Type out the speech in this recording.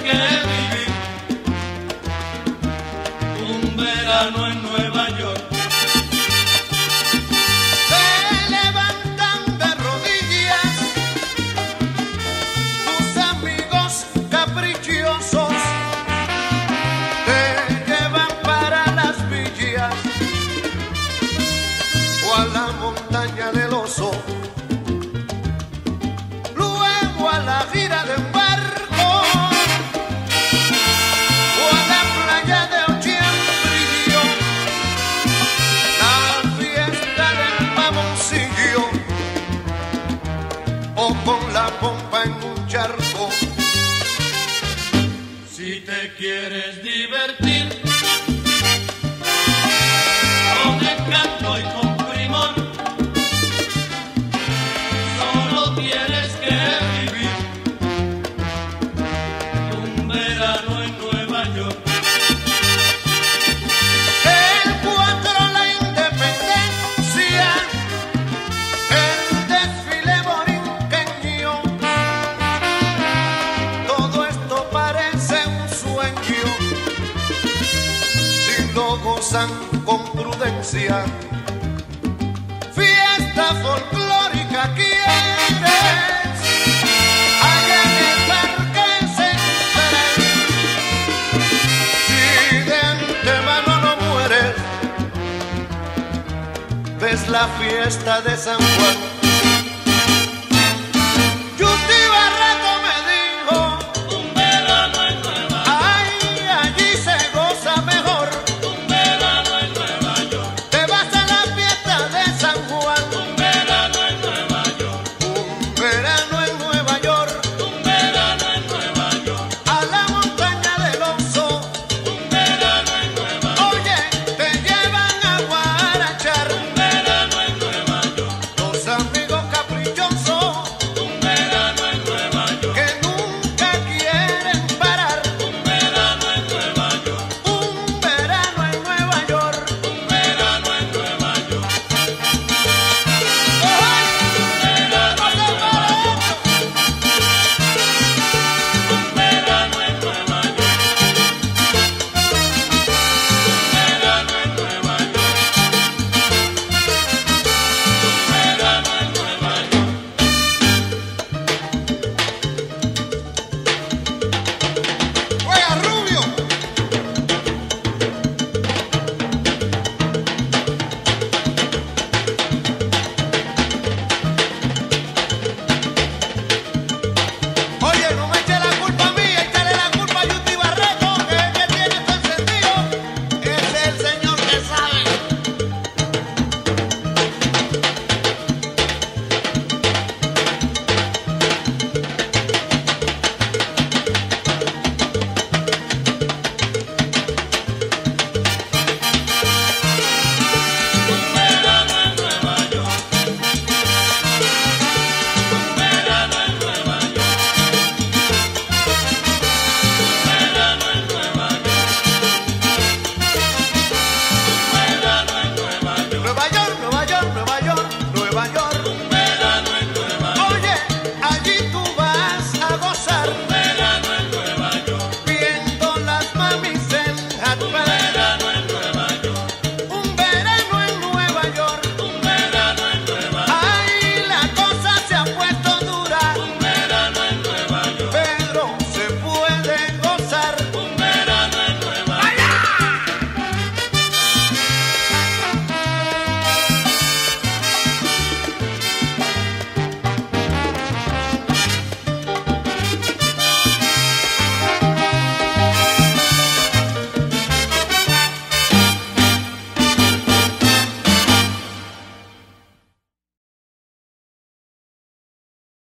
que vivir un verano en Nueva York. Te levantan de rodillas tus amigos caprichosos, te llevan para las villas o a la montaña del Oso, luego a la gira de un barco o a la playa de Ochiambrillo, la fiesta del Mamoncillo o con la pompa en un charco. Si te quieres divertir con encanto y con primor, solo tienes que vivir un verano en Nueva York. El 4 la independencia, el desfile borinqueño, todo esto parece un sueño si lo gozan con prudencia. Fiesta folclórica quieres, allá en el Parque Central. Si de antemano no mueres, ves la fiesta de San Juan.